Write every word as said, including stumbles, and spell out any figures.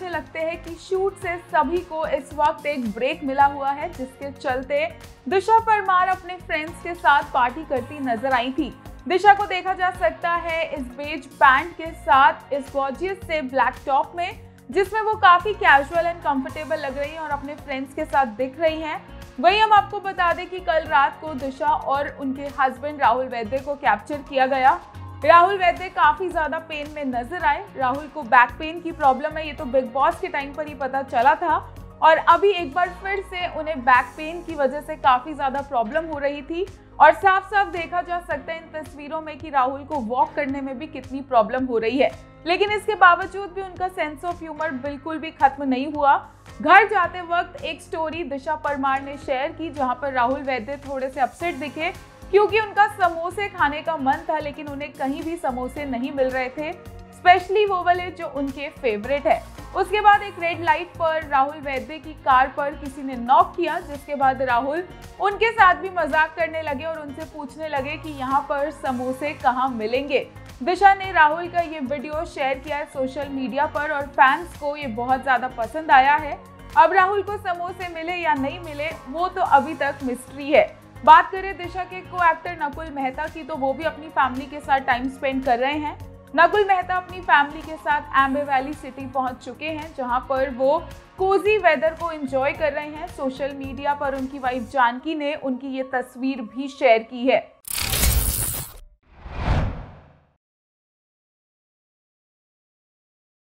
मुझे लगता है कि शूट से सभी को इस वक्त एक ब्रेक मिला हुआ है, जिसके चलते दिशा परमार अपने फ्रेंड्स के साथ पार्टी करती नजर आई थी। दिशा को देखा जा सकता है इस बेज पैंट के साथ इस गॉर्जियस से ब्लैक टॉप में, जिसमें वो काफी कैजुअल एंड कंफर्टेबल लग रही है और अपने फ्रेंड्स के साथ दिख रही हैं। वहीं हम आपको बता दें कि कल रात को दिशा और उनके हस्बैंड राहुल वैद्य को कैप्चर किया गया। राहुल वैद्य काफी ज्यादा पेन में नजर आए। राहुल को बैक पेन की प्रॉब्लम है, ये तो बिग बॉस के टाइम पर ही पता चला था, और अभी एक बार फिर से उन्हें बैक पेन की वजह से काफी ज्यादा प्रॉब्लम हो रही थी। और साफ साफ देखा जा सकता है इन तस्वीरों में कि राहुल को वॉक करने में भी कितनी प्रॉब्लम हो रही है, लेकिन इसके बावजूद भी उनका सेंस ऑफ ह्यूमर बिल्कुल भी खत्म नहीं हुआ। घर जाते वक्त एक स्टोरी दिशा परमार ने शेयर की, जहां पर राहुल वैद्य थोड़े से अपसेट दिखे क्योंकि उनका समोसे खाने का मन था, लेकिन उन्हें कहीं भी समोसे नहीं मिल रहे थे, स्पेशली वो वाले जो उनके फेवरेट है। उसके बाद एक रेड लाइट पर राहुल वैद्य की कार पर किसी ने नॉक किया, जिसके बाद राहुल उनके साथ भी मजाक करने लगे और उनसे पूछने लगे कि यहाँ पर समोसे कहाँ मिलेंगे। दिशा ने राहुल का ये वीडियो शेयर किया है सोशल मीडिया पर और फैंस को ये बहुत ज़्यादा पसंद आया है। अब राहुल को समोसे मिले या नहीं मिले वो तो अभी तक मिस्ट्री है। बात करें दिशा के को एक्टर नकुल मेहता की, तो वो भी अपनी फैमिली के साथ टाइम स्पेंड कर रहे हैं। नकुल मेहता अपनी फैमिली के साथ एम्बे वैली सिटी पहुंच चुके हैं, जहां पर वो कोजी वेदर को एंजॉय कर रहे हैं। सोशल मीडिया पर उनकी वाइफ जानकी ने उनकी ये तस्वीर भी शेयर की है।